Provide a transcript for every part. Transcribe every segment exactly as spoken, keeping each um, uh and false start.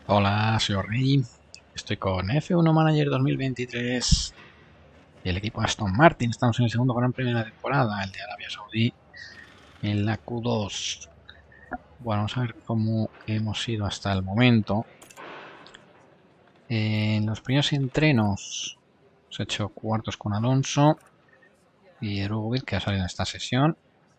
Hola, soy Rey. Estoy con F uno Manager dos mil veintitrés y el equipo Aston Martin. Estamos en el segundo Gran Premio de la temporada, el de Arabia Saudí, en la Q dos. Bueno, vamos a ver cómo hemos ido hasta el momento. En los primeros entrenos hemos hecho cuartos con Alonso y Erugovic, que ha salido en esta sesión.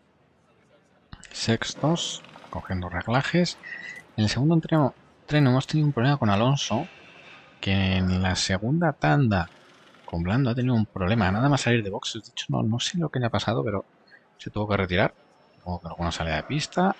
Sextos, cogiendo reglajes. En el segundo entreno, entreno hemos tenido un problema con Alonso, que en la segunda tanda con Blando ha tenido un problema. Nada más salir de boxes. De hecho, no, no sé lo que le ha pasado, pero se tuvo que retirar. Supongo que alguna salida de pista.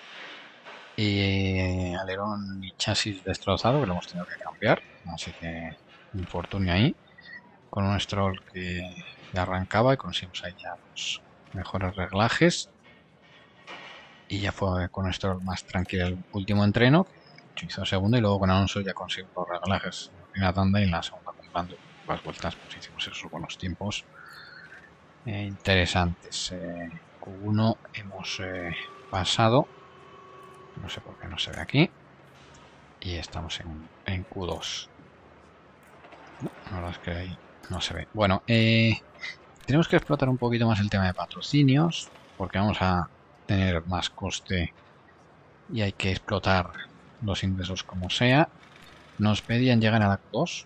Y alerón y chasis destrozado, que lo hemos tenido que cambiar. Así que infortunio ahí. Con un Stroll que ya arrancaba y conseguimos ahí ya los mejores reglajes. Y ya fue con un Stroll más tranquilo el último entreno, que hizo segundo, y luego con Alonso ya consiguió los reglajes en la primera tanda y en la segunda con Blando. Las vueltas pues hicimos esos buenos tiempos eh, interesantes. Eh, Q uno hemos eh, pasado, no sé por qué no se ve aquí, y estamos en, en Q dos. No, la verdad es que ahí no se ve. Bueno, eh, tenemos que explotar un poquito más el tema de patrocinios, porque vamos a tener más coste y hay que explotar los ingresos como sea. Nos pedían llegar a la Q dos.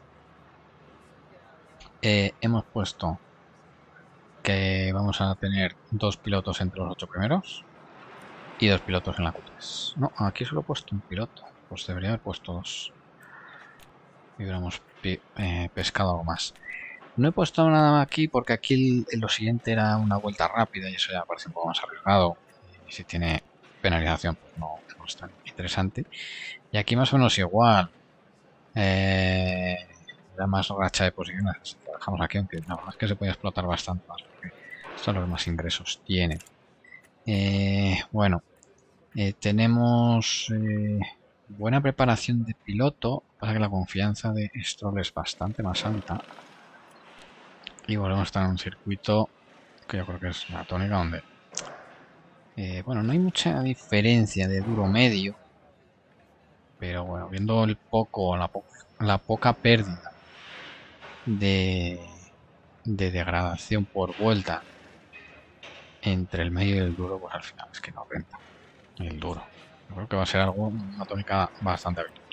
Eh, hemos puesto que vamos a tener dos pilotos entre los ocho primeros y dos pilotos en la Q tres. No, aquí solo he puesto un piloto. Pues debería haber puesto dos. Y hubiéramos eh, pescado algo más. No he puesto nada aquí porque aquí el, lo siguiente era una vuelta rápida y eso ya parece un poco más arriesgado. Y si tiene penalización, pues no, no es tan interesante. Y aquí más o menos igual. Eh, da más racha de posiciones. Así que lo dejamos aquí, aunque la verdad es que se puede explotar bastante más porque son los más ingresos tiene. Eh, bueno, eh, tenemos eh, buena preparación de piloto. Pasa que la confianza de Stroll es bastante más alta. Y volvemos a estar en un circuito que yo creo que es la tónica donde... Eh, bueno, no hay mucha diferencia de duro medio. Pero bueno, viendo el poco, la, po la poca pérdida de, de degradación por vuelta entre el medio y el duro, pues al final es que no renta el duro. Yo creo que va a ser algo, una tónica bastante habitual.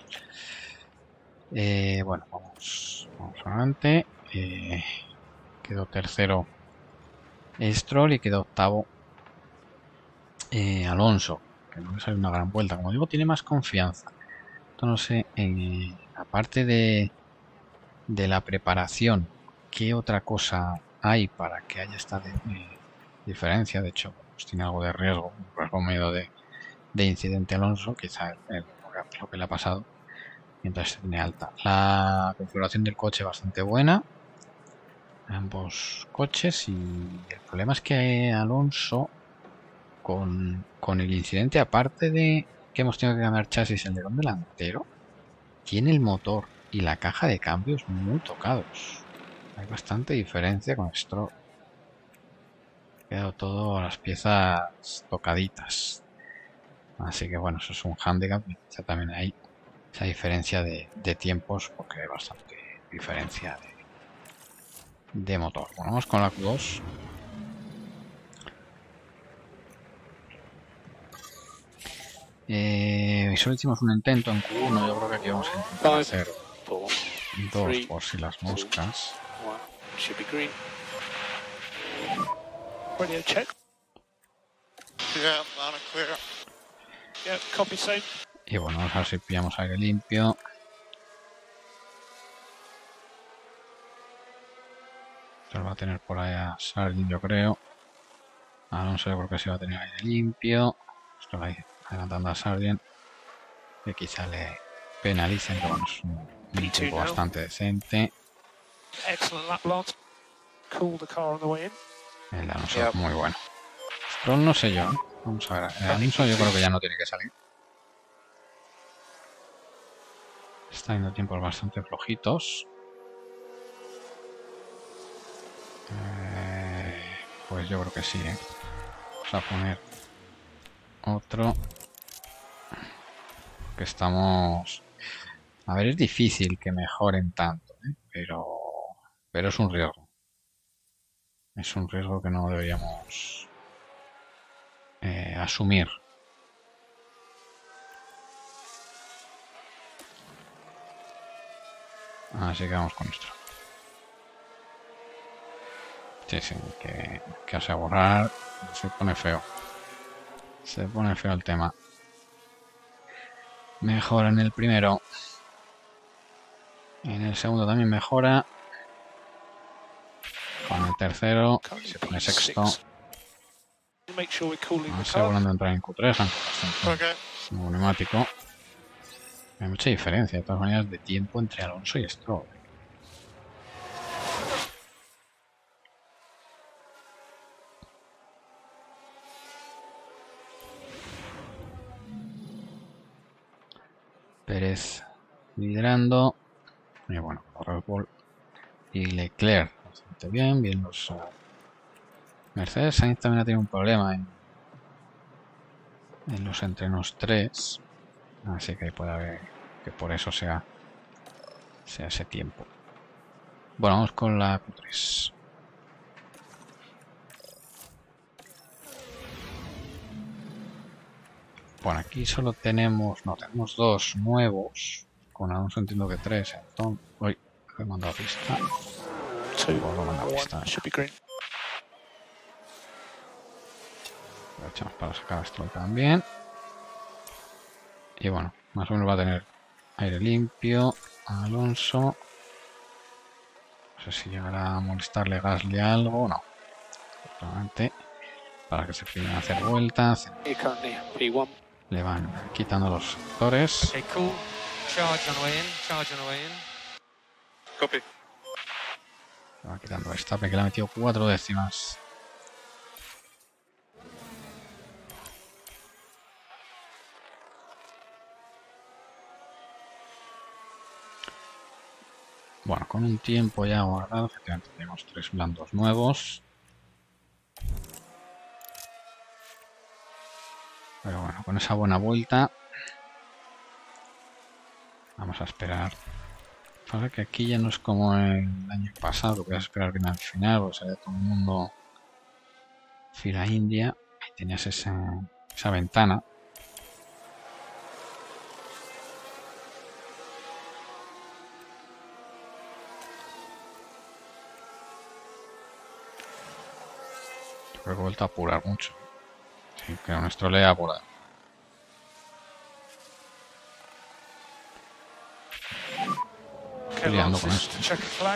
Eh, bueno, vamos, vamos adelante. Eh, quedó tercero Stroll y quedó octavo eh, Alonso, que no le sale una gran vuelta. Como digo, tiene más confianza. Esto no sé, eh, aparte de, de la preparación, ¿qué otra cosa hay para que haya esta de, eh, diferencia? De hecho, pues tiene algo de riesgo, un riesgo medio de, de incidente Alonso, quizá el, el, lo que le ha pasado mientras se tiene alta. La configuración del coche bastante buena, ambos coches, y el problema es que Alonso con, con el incidente, aparte de que hemos tenido que cambiar chasis el alerón delantero, tiene el motor y la caja de cambios muy tocados. Hay bastante diferencia con esto. Ha quedado todo las piezas tocaditas. Así que bueno, eso es un handicap. Ya también hay esa diferencia de, de tiempos, porque hay bastante diferencia de, de motor. Bueno, vamos con la Q dos. Eh, solo hicimos un intento en Q uno. Yo creo que aquí vamos a intentar hacer dos por si las moscas. Radio check. Yeah, loud and clear. Yeah, copy same. Y bueno, vamos a ver si pillamos aire limpio. Se va a tener por ahí a Sargent, yo creo. Alonso yo creo que se va a tener aire limpio. Estoy ahí adelantando a Sargent, que quizá le penalicen, pero bueno, es un, un tiempo bastante decente. Excellent lap lot. Cool the car on the way in. El de Alonso Yep. es muy bueno. Stroll no sé yo, ¿eh? Vamos a ver. El Alonso yo creo que ya no tiene que salir. Está yendo tiempos bastante flojitos. Eh, pues yo creo que sí, ¿eh? Vamos a poner otro. Que estamos... A ver, es difícil que mejoren tanto, ¿eh? pero, pero es un riesgo. Es un riesgo que no deberíamos eh, asumir. Así que vamos con esto. Sí, sí, que, que asegurar se pone feo. Se pone feo el tema. Mejora en el primero. En el segundo también mejora. Con el tercero se pone sexto. Make sure we're cooling the car. Asegurando entrar en Q tres, aunque bastante Okay. neumático. Hay mucha diferencia, de todas maneras, de tiempo entre Alonso y Stroll. Pérez liderando. Y bueno, Red Bull y Leclerc bastante bien. Bien los uh, Mercedes. Sainz también ha tenido un problema en, en los entrenos tres. Así que puede haber que por eso sea, sea ese tiempo. Bueno, vamos con la Q tres. Bueno, aquí solo tenemos, no, tenemos dos nuevos. Con Alonso entiendo que tres. Entonces, uy, he mandado pista. Two, Pues lo he mandado one, pista. should be green. Aprovechamos para sacar esto también. Y bueno, más o menos va a tener aire limpio. Alonso. No sé si llegará a molestarle Gasly algo o no. Probablemente para que se pidan a hacer vueltas. You're currently P one. Le van quitando los sectores. Okay, cool. Charge on the way in. Charge on the way in. Copy. Le va quitando a Verstappen, que le ha metido cuatro décimas. Bueno, con un tiempo ya guardado, efectivamente tenemos tres blandos nuevos. Pero bueno, con esa buena vuelta vamos a esperar. Pasa que aquí ya no es como el año pasado, que podías esperar bien al final, porque salía todo el mundo fila india. Ahí tenías esa, esa ventana. Yo creo que he vuelto a apurar mucho. Sí, que nuestro le ha apurado. Okay, Liando Lance con is esto. to check a flag.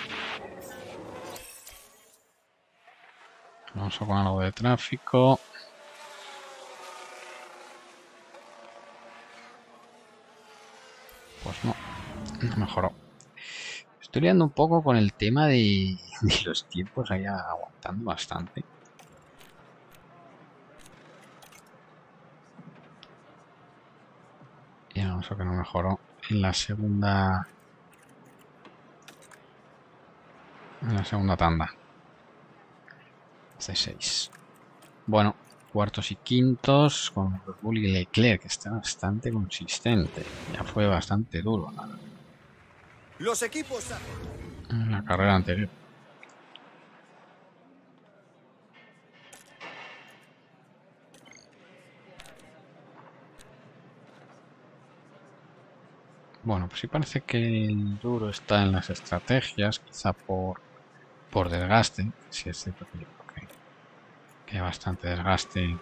Vamos con algo de tráfico. Pues no, no mejoró. Estoy liando un poco con el tema de, de los tiempos, ahí aguantando bastante. Y Alonso que no mejoró en la segunda en la segunda tanda. C seis. Bueno, cuartos y quintos con Red Bull y Leclerc, que está bastante consistente. Ya fue bastante duro, ¿no? Los equipos En la carrera anterior. Bueno, pues sí parece que el duro está en las estrategias, quizá por, por desgaste. Sí es cierto que yo creo que, que hay bastante desgaste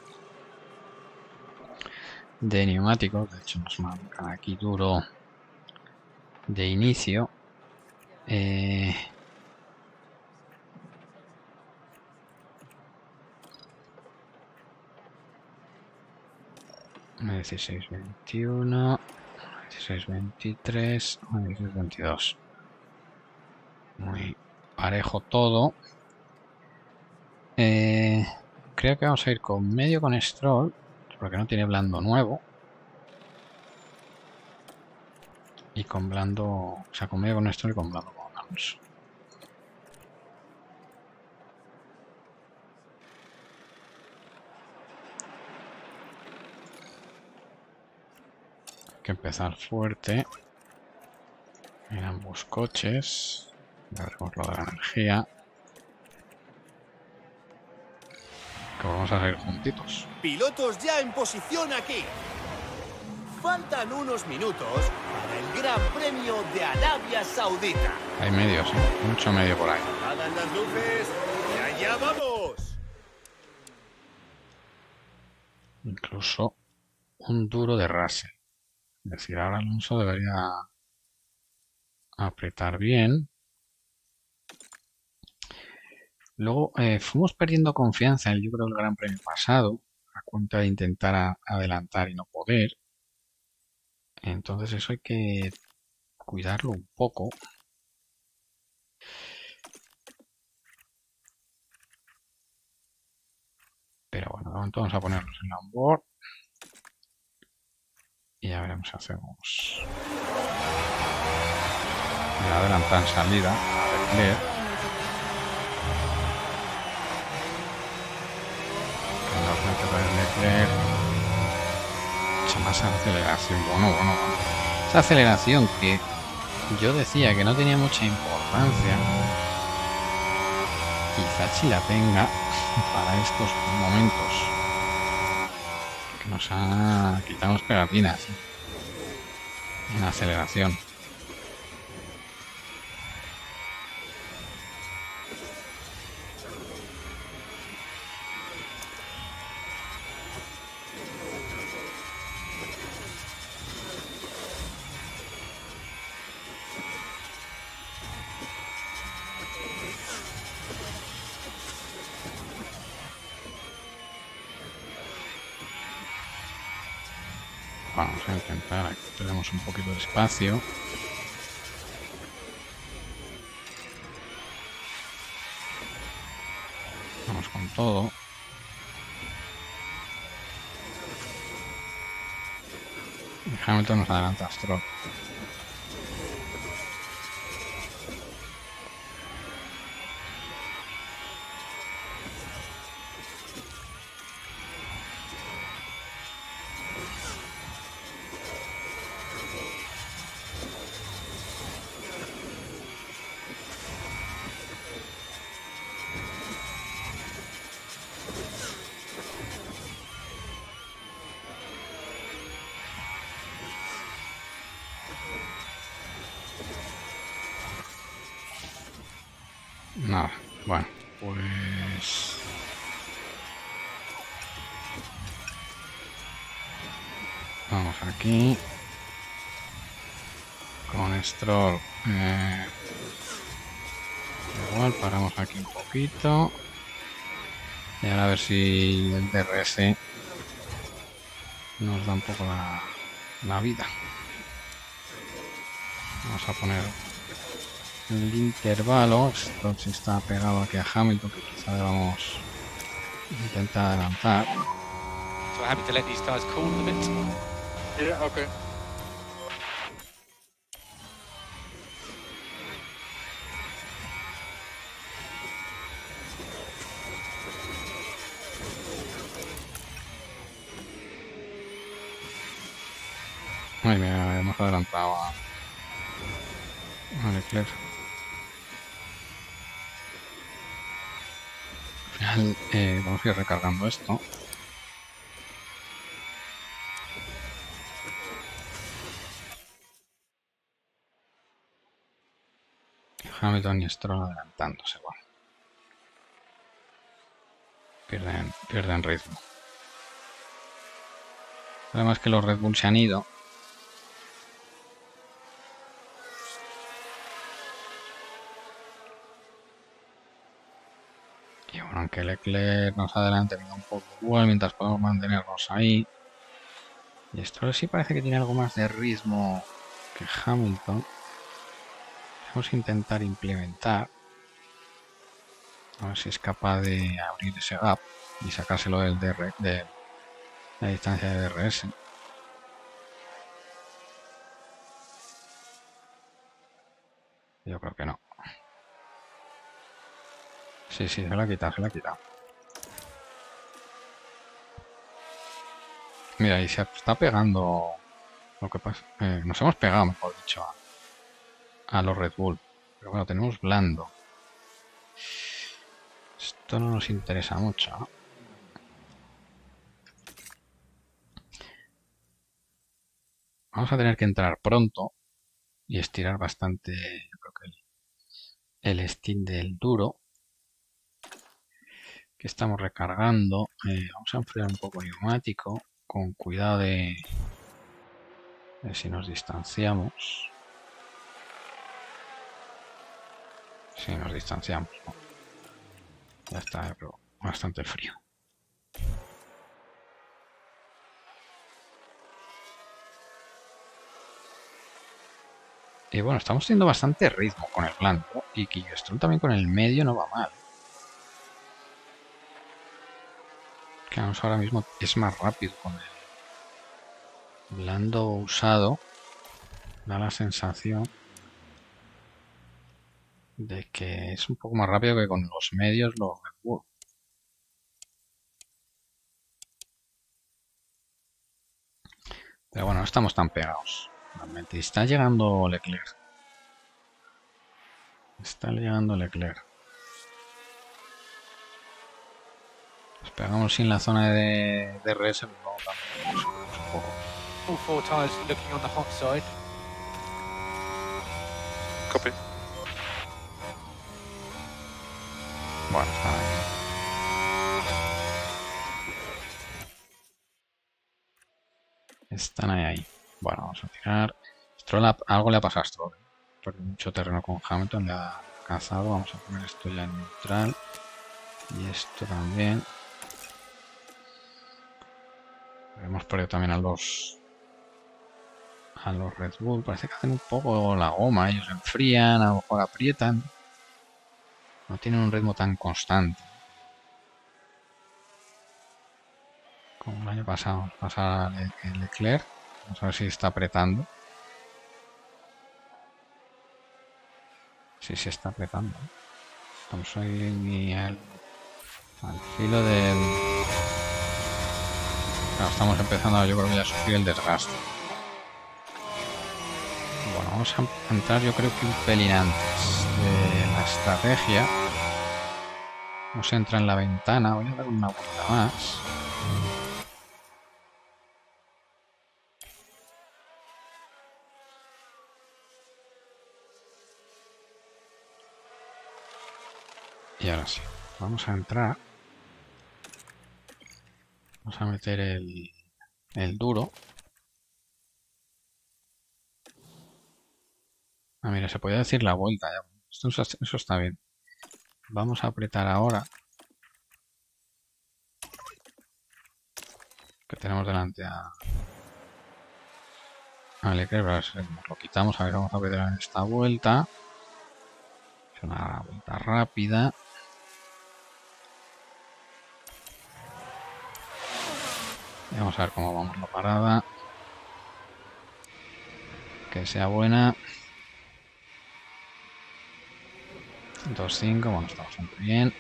de neumáticos. De hecho nos marcan aquí duro de inicio. Eh, dieciséis veintiuno, dieciséis veintitrés, dieciséis veintidós. Muy parejo todo. Eh, creo que vamos a ir con medio con Stroll, porque no tiene blando nuevo. Y con blando, o sea, con medio con Stroll y con blando con Alonso. Hay que empezar fuerte. En ambos coches. Ya veremos lo de la energía. Que vamos a salir juntitos. Pilotos ya en posición aquí. Faltan unos minutos para el Gran Premio de Arabia Saudita. Hay medios, ¿eh? Mucho medio por ahí. Hagan las luces y allá vamos. Incluso un duro de Russell. Es decir, ahora Alonso debería apretar bien. Luego eh, fuimos perdiendo confianza, yo creo, el Gran Premio pasado, a cuenta de intentar a- adelantar y no poder. Entonces eso hay que cuidarlo un poco. Pero bueno, de momento vamos a ponernos en la onboard. Y ya veremos si hacemos. Me adelanta en salida a Leclerc. Que nos mete para el Leclerc. Mucha más aceleración. Bueno, bueno, bueno. Esa aceleración que yo decía que no tenía mucha importancia. Quizá sí la tenga para estos momentos. Que nos ha quitado pegatinas en aceleración. Vamos a intentar, aquí tenemos un poquito de espacio. Vamos con todo. Y Hamilton nos adelanta a Stroll. Nada, bueno, pues... Vamos aquí. Con Stroll. Eh, igual, paramos aquí un poquito. Y ahora a ver si el D R S nos da un poco la, la vida. Vamos a poner el intervalo. Esto sí está pegado aquí a Hamilton, que quizá debamos intentar adelantar. So we're happy to let these guys cool a bit. Yeah, okay. Ay, mira, hemos adelantado a, a Leclerc. Al final eh, vamos a ir recargando esto. Hamilton y Stroll adelantándose. Bueno. Pierden, pierden ritmo. Además que los Red Bull se han ido. Y bueno, aunque Leclerc nos adelante un poco igual, mientras podemos mantenernos ahí. Y Stroll sí parece que tiene algo más de ritmo que Hamilton. Vamos a intentar implementar. A ver si es capaz de abrir ese gap y sacárselo del D R, de la distancia de D R S. Yo creo que no. Sí, sí, se la ha quitado, se la ha quitado. Mira, y se está pegando. Lo que pasa. Eh, nos hemos pegado, mejor dicho, a los Red Bull. Pero bueno, tenemos blando. Esto no nos interesa mucho, ¿no? Vamos a tener que entrar pronto y estirar bastante, yo creo que el, el steam del duro. Que estamos recargando. Eh, vamos a enfriar un poco el neumático. Con cuidado de, de si nos distanciamos. Si nos distanciamos, ¿no? Ya está, pero bastante frío. Y bueno, estamos teniendo bastante ritmo con el blanco. Y Killestream también con el medio no va mal. Que vamos ahora mismo es más rápido con el blando usado. Da la sensación de que es un poco más rápido que con los medios los Red Bull. Pero bueno, no estamos tan pegados. Realmente está llegando Leclerc. Está llegando Leclerc. Nos pegamos sin la zona de, de R S, pero luego también nos subimos un poco. All four tyres looking on the hot side. Copy. Bueno, están ahí. Están ahí, ahí. Bueno, vamos a tirar. Stroll ha- algo le ha pasado a Stroll. Perdió mucho terreno con Hamilton, le ha cazado. Vamos a poner esto ya en neutral. Y esto también. Hemos perdido también a los a los Red Bull. Parece que hacen un poco la goma. Ellos enfrían, a lo mejor aprietan. No tienen un ritmo tan constante como el año pasado. Pasa el Leclerc. Vamos a ver si está apretando. Sí, se está apretando. Estamos ahí al, al filo del... Claro, estamos empezando, yo creo que ya a sufrir el desgaste. Bueno, vamos a entrar yo creo que un pelín antes de la estrategia. Vamos a entrar en la ventana. Voy a dar una vuelta más. Y ahora sí, vamos a entrar. Vamos a meter el, el duro. Ah, mira, se podía decir la vuelta ya. Esto, eso está bien. Vamos a apretar ahora. Que tenemos delante a... a Leclerc. Nos lo quitamos. A ver, vamos a apretar en esta vuelta. Es una vuelta rápida. Y vamos a ver cómo vamos la parada. Que sea buena. dos cinco, bueno, está bastante bien.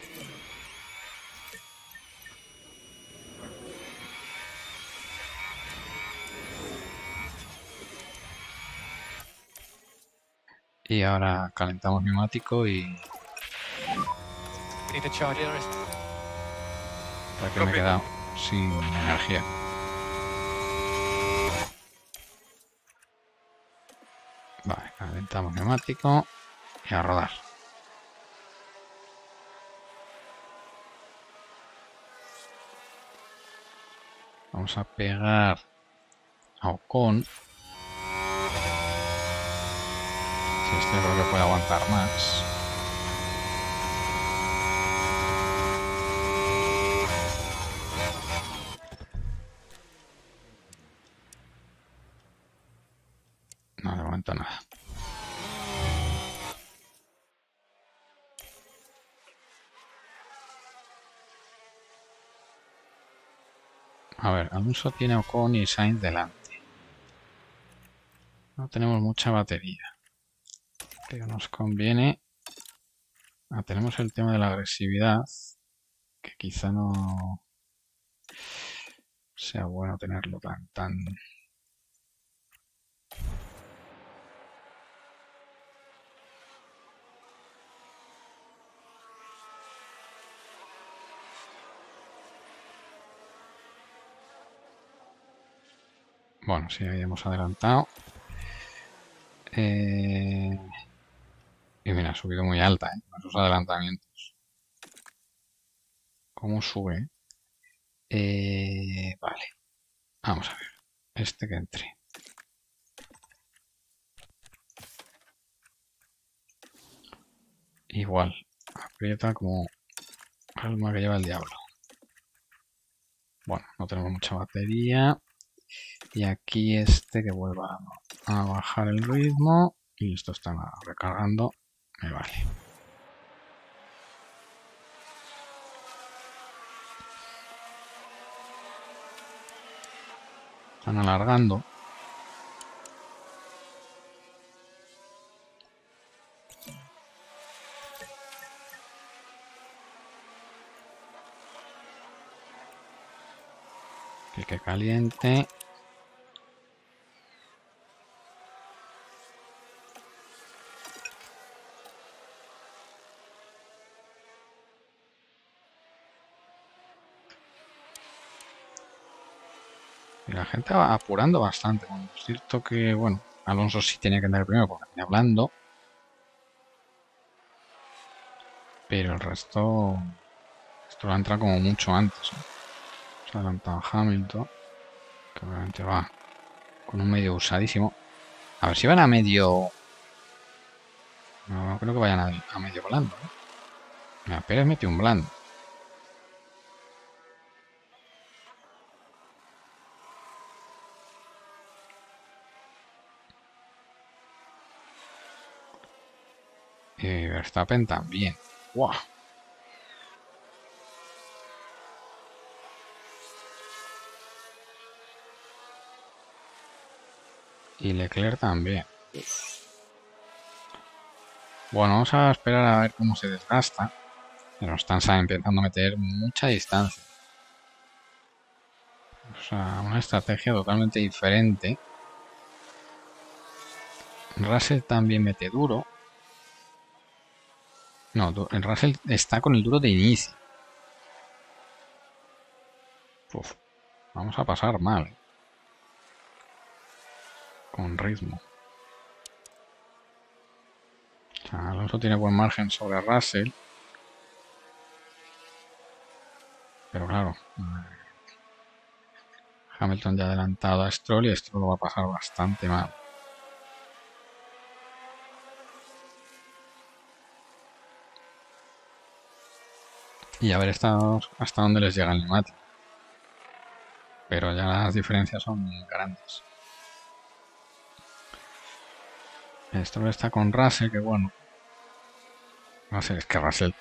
Y ahora calentamos neumático y... We need a charge here. Porque me he quedado sin energía. Vale, calentamos neumático y a rodar. Vamos a pegar a Ocon. Si este creo que puede aguantar más. No, de momento nada. A ver, Alonso tiene Ocon y Sainz delante. No tenemos mucha batería. Pero nos conviene... Ah, tenemos el tema de la agresividad. Que quizá no sea bueno tenerlo tan... tan... Bueno, sí, ahí hemos adelantado. Eh... Y mira, ha subido muy alta, ¿eh? Con esos adelantamientos. ¿Cómo sube? Eh... Vale. Vamos a ver. Este que entre. Igual. Aprieta como alma que lleva el diablo. Bueno, no tenemos mucha batería. Y aquí este que vuelva a bajar el ritmo. Y esto está recargando. Me vale. Están alargando. Que, que caliente. Y la gente va apurando bastante. Bueno, es cierto que, bueno, Alonso sí tenía que andar primero porque venía hablando. Pero el resto... Esto lo entra como mucho antes, ¿no? Se ha adelantado Hamilton. Que obviamente va con un medio usadísimo. A ver si van a medio... No creo que vayan a, a medio blando, ¿eh? Mira, Pérez metió un blando. Y Verstappen también. ¡Wow! Y Leclerc también. Bueno, vamos a esperar a ver cómo se desgasta. Pero están empezando a meter mucha distancia. O sea, una estrategia totalmente diferente. Russell también mete duro. No, el Russell está con el duro de inicio. Uf, vamos a pasar mal. ¿Eh? Con ritmo. O sea, Alonso tiene buen margen sobre Russell. Pero claro, Hamilton ya ha adelantado a Stroll y Stroll lo va a pasar bastante mal. Y a ver hasta, hasta dónde les llega el neumático. Pero ya las diferencias son muy grandes. Stroll está con Russell, que bueno. Russell, es que Russell...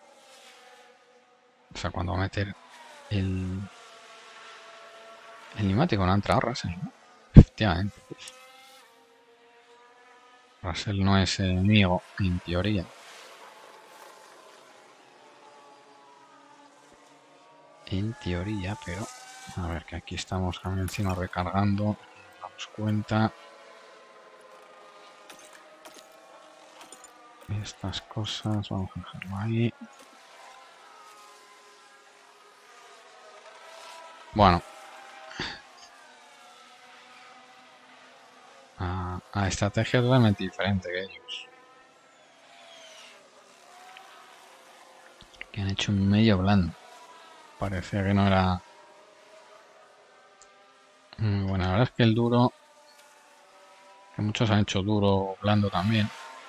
O sea, cuando va a meter el... El neumático no ha entrado Russell, ¿no? Efectivamente. Russell no es enemigo, en teoría. En teoría, pero... A ver, que aquí estamos también encima recargando. Nos damos cuenta. Estas cosas, vamos a dejarlo ahí. Bueno. A, a estrategia totalmente diferente que ellos. Que han hecho un medio blando. Parecía que no era... Bueno, la verdad es que el duro... Que muchos han hecho duro blando también.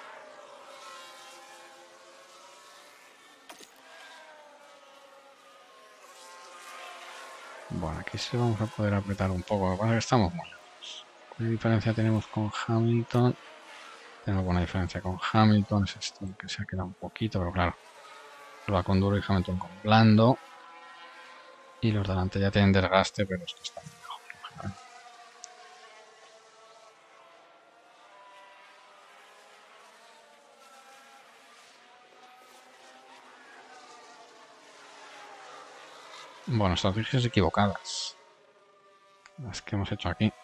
Bueno, aquí sí vamos a poder apretar un poco. Lo que pasa es que estamos muy lejos. ¿Qué diferencia tenemos con Hamilton? Tenemos buena diferencia con Hamilton. Es esto que se ha quedado un poquito, pero claro. Va con duro y Hamilton con blando. Y los delante ya tienen desgaste, pero esto está muy lejos. Bueno, estrategias equivocadas. Las que hemos hecho aquí.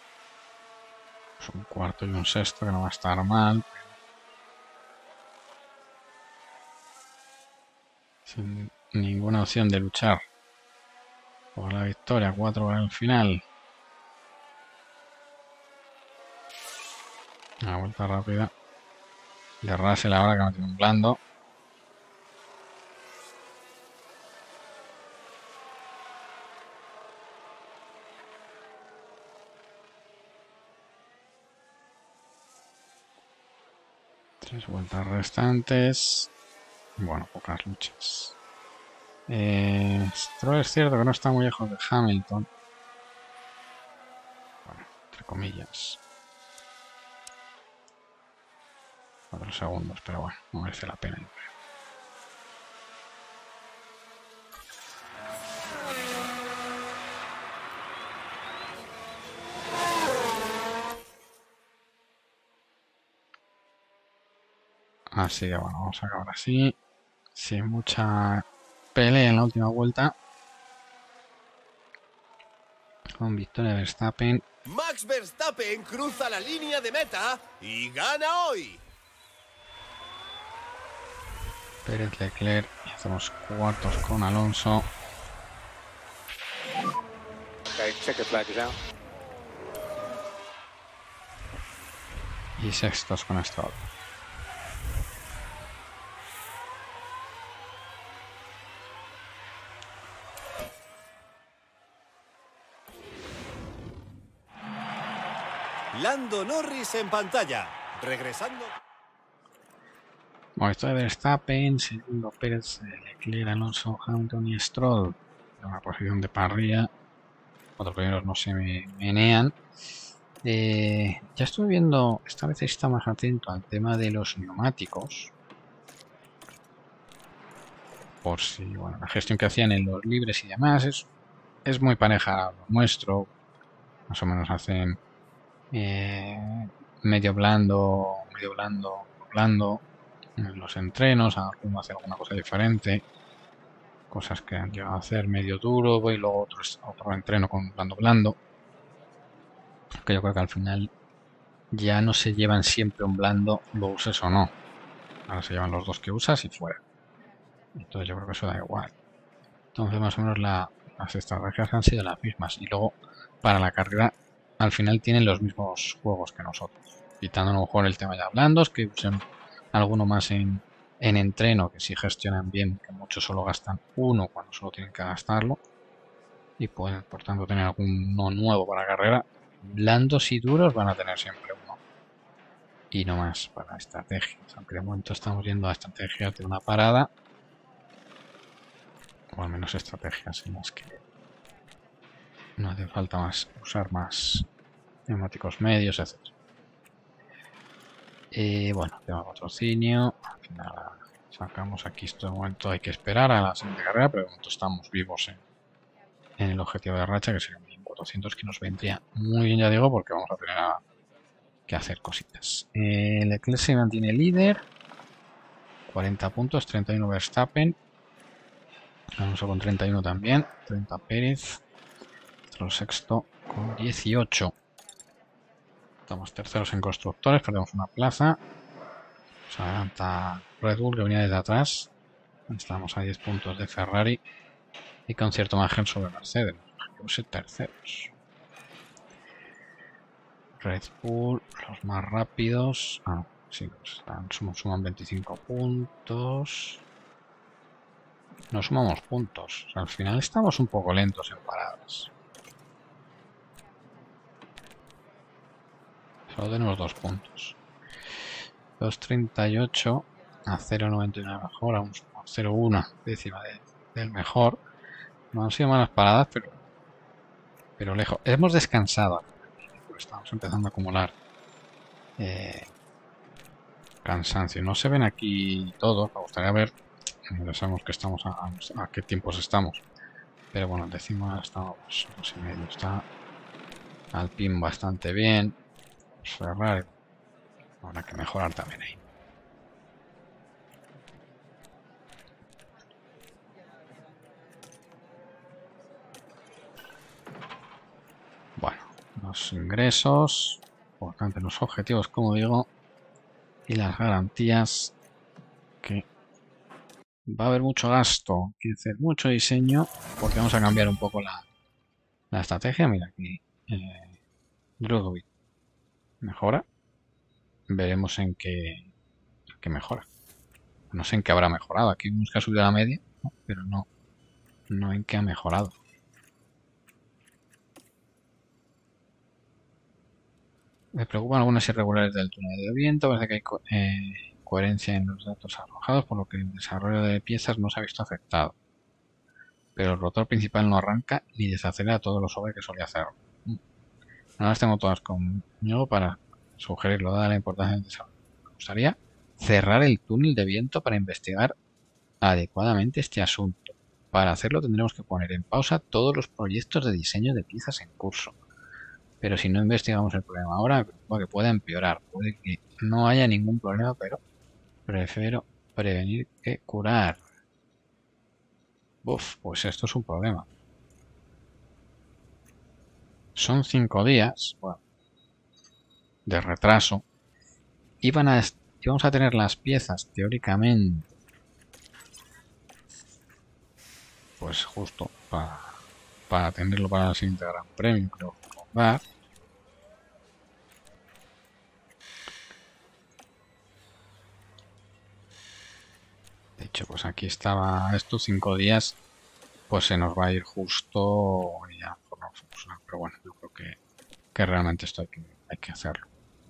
Un cuarto y un sexto que no va a estar mal. sin ninguna opción de luchar por la victoria. Cuatro para el final. Una vuelta rápida de Russell ahora que me tiene un blando. Tres vueltas restantes. Bueno, pocas luchas. Eh, Stroll es cierto que no está muy lejos de Hamilton. Bueno, entre comillas. Cuatro segundos, pero bueno, no merece la pena. Así que bueno, vamos a acabar así. Sin mucha pelea en la última vuelta. Con victoria de Verstappen. Max Verstappen cruza la línea de meta y gana hoy. Pérez, Leclerc. Y hacemos cuartos con Alonso. Okay, checker flag is out. Y sextos con Stroll. Lando Norris en pantalla. Regresando. Bueno, esto de Verstappen, segundo Pérez, Leclerc, Alonso, Hamilton y Stroll. En una posición de parrilla. Otros primeros no se me menean. Eh, ya estuve viendo, esta vez está más atento al tema de los neumáticos. Por si, bueno, la gestión que hacían en los libres y demás es, es muy pareja a lo nuestro. Más o menos hacen eh, medio blando, medio blando, blando en los entrenos. Alguno hace alguna cosa diferente. Cosas que han llegado a hacer medio duro y luego otro, otro entreno con blando blando. Que yo creo que al final ya no se llevan siempre un blando, lo uses o no. Ahora se llevan los dos que usas y fuera. Entonces yo creo que eso da igual. Entonces más o menos la, las estrategias han sido las mismas. Y luego para la carrera al final tienen los mismos juegos que nosotros. Quitando a lo mejor el tema ya blandos, que usen alguno más en, en entreno, que sí gestionan bien, que muchos solo gastan uno cuando solo tienen que gastarlo. Y pueden por tanto tener alguno nuevo para la carrera. Blandos y duros van a tener siempre uno. Y no más para estrategias. Aunque de momento estamos yendo a estrategias de una parada. O al menos estrategias en las que no hace falta más usar más neumáticos medios, etcétera. Eh, bueno, tema patrocinio. Al final sacamos aquí esto de momento. Hay que esperar a la siguiente carrera, pero de momento estamos vivos en, en el objetivo de racha, que sería mil cuatrocientos, que nos vendría muy bien, ya digo, porque vamos a tener a, que hacer cositas. Eh, Leclerc se mantiene líder, cuarenta puntos, treinta y uno Verstappen, Alonso con treinta y uno también, treinta Pérez, nuestro sexto con dieciocho. Estamos terceros en constructores, perdemos una plaza. Se adelanta Red Bull, que venía desde atrás. Estamos a diez puntos de Ferrari y con cierto margen sobre Mercedes. Los terceros. Red Bull, los más rápidos. Ah, sí, están, suman, suman veinticinco puntos. No sumamos puntos. O sea, al final estamos un poco lentos en paradas. Solo tenemos dos puntos. dos treinta y ocho a cero noventa y nueve mejor, a un cero uno décima de, del mejor. No han sido malas paradas, pero pero lejos. Hemos descansado. Estamos empezando a acumular eh, cansancio. No se ven aquí todos. Me gustaría ver. Ya sabemos que estamos a, a, a qué tiempos estamos. Pero bueno, décima estamos dos y medio. Está Alpine bastante bien. Ferrari. Habrá que mejorar también ahí. Bueno, los ingresos, importante los objetivos, como digo, y las garantías que Va a haber mucho gasto, hay que hacer mucho diseño, porque vamos a cambiar un poco la, la estrategia. Mira aquí, eh, Druidwick mejora. Veremos en qué, en qué mejora. No sé en qué habrá mejorado. Aquí vemos que ha subido la media, ¿no? Pero no, no en qué ha mejorado. Me preocupan algunas irregularidades del túnel de viento. Parece que hay co eh, coherencia en los datos arrojados, por lo que el desarrollo de piezas no se ha visto afectado. Pero el rotor principal no arranca ni desacelera todo lo sobre que solía hacerlo. No las tengo todas conmigo para sugerirlo, dada la importancia del desarrollo. Me gustaría cerrar el túnel de viento para investigar adecuadamente este asunto. Para hacerlo tendremos que poner en pausa todos los proyectos de diseño de piezas en curso. Pero si no investigamos el problema ahora, me preocupa que pueda empeorar. Puede que no haya ningún problema, pero prefiero prevenir que curar. Uf, pues esto es un problema. Son cinco días, bueno, de retraso. Iban a, íbamos a tener las piezas, teóricamente, pues justo para, para tenerlo para el siguiente Gran Premio, creo recordar. De hecho, pues aquí estaba estos cinco días, pues se nos va a ir justo y ya por no funcionar. Pero bueno, yo creo que, que realmente esto hay que, hay que hacerlo.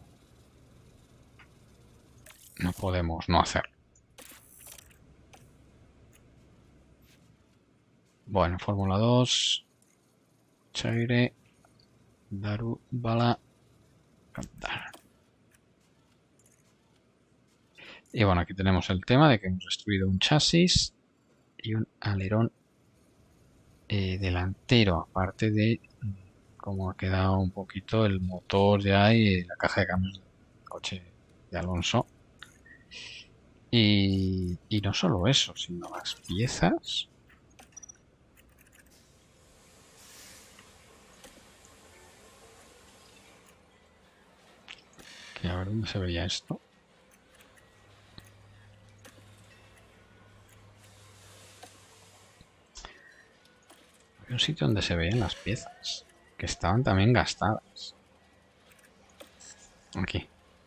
No podemos no hacerlo. Bueno, Fórmula dos. Chaire. Daru Bala. Cantar. Y bueno, aquí tenemos el tema de que hemos destruido un chasis y un alerón eh, delantero, aparte de cómo ha quedado un poquito el motor ya y la caja de cambios del coche de Alonso. Y, y no solo eso, sino las piezas. Que a ver dónde se veía esto. Había un sitio donde se veían las piezas, que estaban también gastadas. Aquí.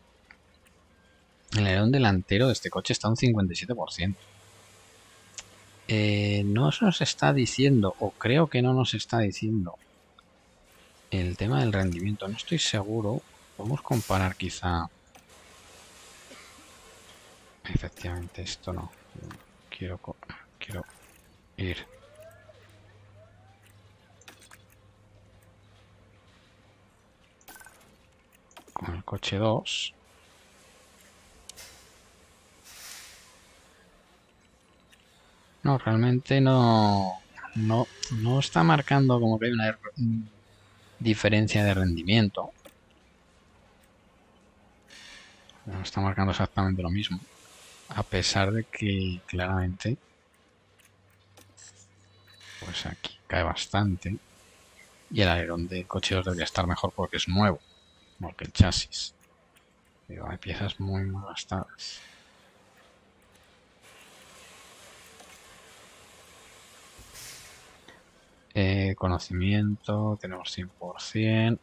El alerón delantero de este coche está a un cincuenta y siete por ciento. Eh, no nos está diciendo, o creo que no nos está diciendo, el tema del rendimiento. No estoy seguro. Podemos comparar quizá. Efectivamente, esto no. Quiero, quiero ir. Con el coche dos. No, realmente no, no, no está marcando como que hay una diferencia de rendimiento. No está marcando exactamente lo mismo. A pesar de que claramente, pues aquí cae bastante. Y el alerón del coche dos debería estar mejor porque es nuevo, porque el chasis. Pero hay piezas muy, muy gastadas. Eh, conocimiento, tenemos cien por cien.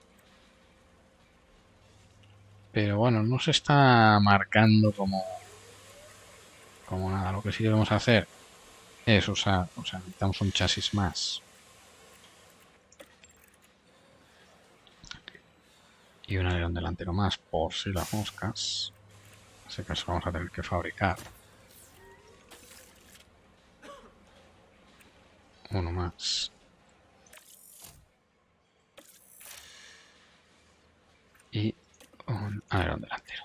Pero bueno, no se está marcando como, como nada. Lo que sí debemos hacer es usar, o sea, necesitamos un chasis más. Y un alerón delantero más, por si las moscas. En ese caso vamos a tener que fabricar uno más. Y un alerón delantero.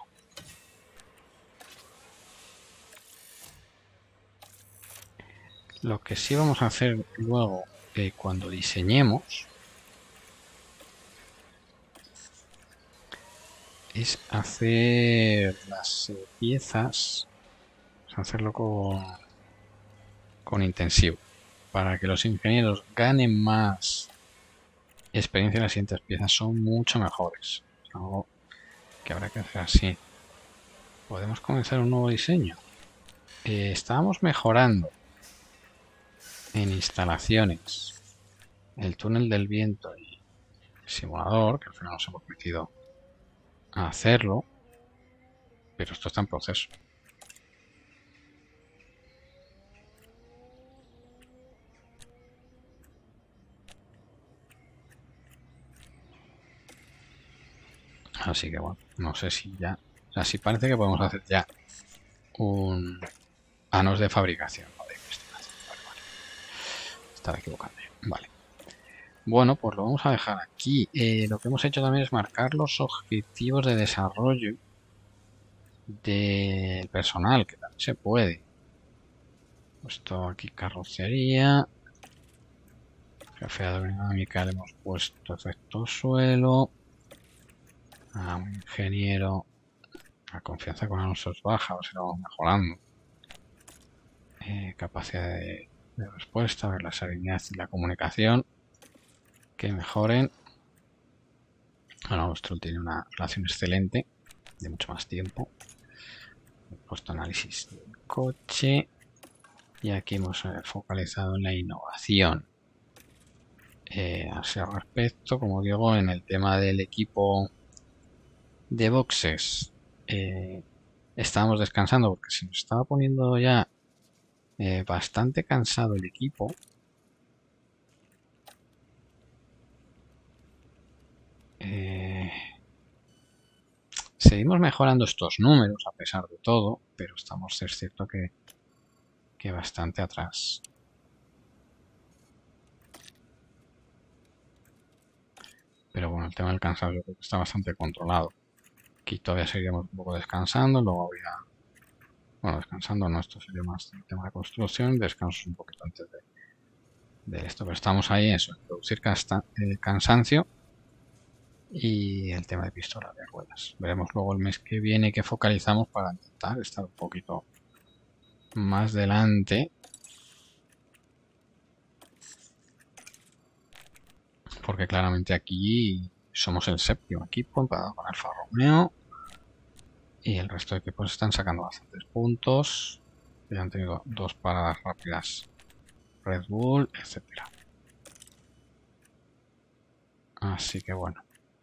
Lo que sí vamos a hacer luego, eh, cuando diseñemos, es hacer las eh, piezas, es hacerlo con, con intensivo, para que los ingenieros ganen más experiencia en las siguientes piezas. Son mucho mejores. Es algo que habrá que hacer así. Podemos comenzar un nuevo diseño. Eh, estábamos mejorando en instalaciones el túnel del viento y el simulador, que al final nos hemos metido a hacerlo, pero esto está en proceso. Así que bueno, no sé si ya... O sea, si parece que podemos hacer ya un... Ah, no es de fabricación, no de investigación. Vale, vale. Estaba equivocando. Vale. Bueno, pues lo vamos a dejar aquí. Eh, lo que hemos hecho también es marcar los objetivos de desarrollo del personal, que también se puede. Puesto aquí carrocería. Jefe de aerodinámica le hemos puesto efecto suelo. A un ingeniero. La confianza con Alonso es baja, a ver si lo vamos mejorando. Eh, capacidad de, de respuesta, ver la serenidad y la comunicación. Que mejoren. Bueno, nuestro tiene una relación excelente, de mucho más tiempo. He puesto análisis del coche. Y aquí hemos eh, focalizado en la innovación. Eh, a ese respecto, como digo, en el tema del equipo de boxes, eh, estábamos descansando porque se nos estaba poniendo ya eh, bastante cansado el equipo. Eh, seguimos mejorando estos números a pesar de todo, pero estamos, es cierto que, que bastante atrás. Pero bueno, el tema del cansancio creo que está bastante controlado. Aquí todavía seguiremos un poco descansando, luego habría... Bueno, descansando no, esto sería más el tema de construcción, descanso un poquito antes de, de esto, pero estamos ahí, eso, producir eh, cansancio y el tema de pistola de ruedas. Veremos luego el mes que viene que focalizamos para intentar estar un poquito más delante. Porque claramente aquí somos el séptimo equipo empatado con Alfa Romeo. Y el resto de equipos están sacando bastantes puntos. Ya han tenido dos paradas rápidas Red Bull, etcétera. Así que bueno.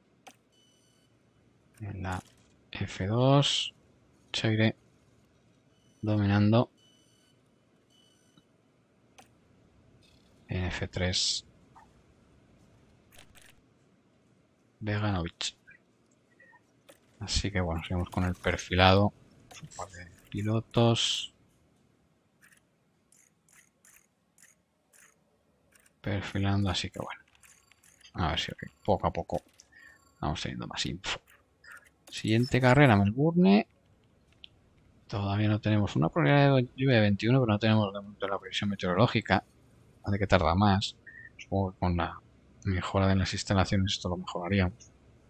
En la F dos seguiré dominando. En F tres Beganovic. Así que bueno, seguimos con el perfilado. Un par de pilotos. Perfilando, así que bueno. A ver si okay, poco a poco vamos teniendo más info. Siguiente carrera, Melbourne. Todavía no tenemos una probabilidad de lluvia de veintiuno, pero no tenemos de momento la previsión meteorológica. Hace que tarda más. Supongo que con la mejora de las instalaciones esto lo mejoraríamos.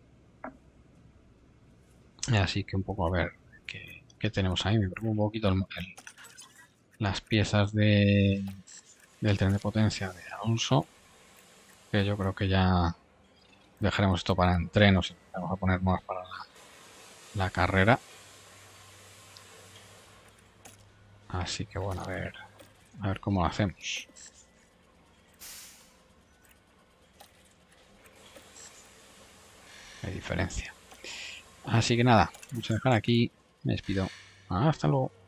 Así que un poco a ver qué, qué tenemos ahí. Me preocupa un poquito el, el, las piezas de, del tren de potencia de Alonso. Que yo creo que ya dejaremos esto para entrenos y vamos a poner más para la, la carrera. Así que bueno, a ver, a ver cómo lo hacemos. Hay diferencia. Así que nada, vamos a dejar aquí. Me despido. Hasta luego.